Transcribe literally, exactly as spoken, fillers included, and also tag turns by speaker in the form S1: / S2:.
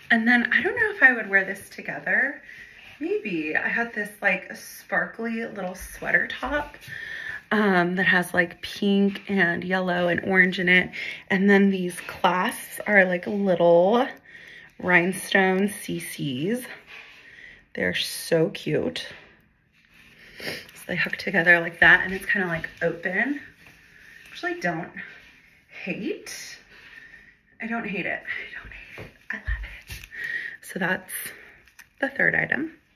S1: And then I don't know if I would wear this together. Maybe. I had this like sparkly little sweater top um, that has like pink and yellow and orange in it. And then these clasps are like little rhinestone C Cs. They're so cute. So they hook together like that, and it's kind of like open, which I don't hate. I don't hate it. I don't hate it. I love it. So that's the third item.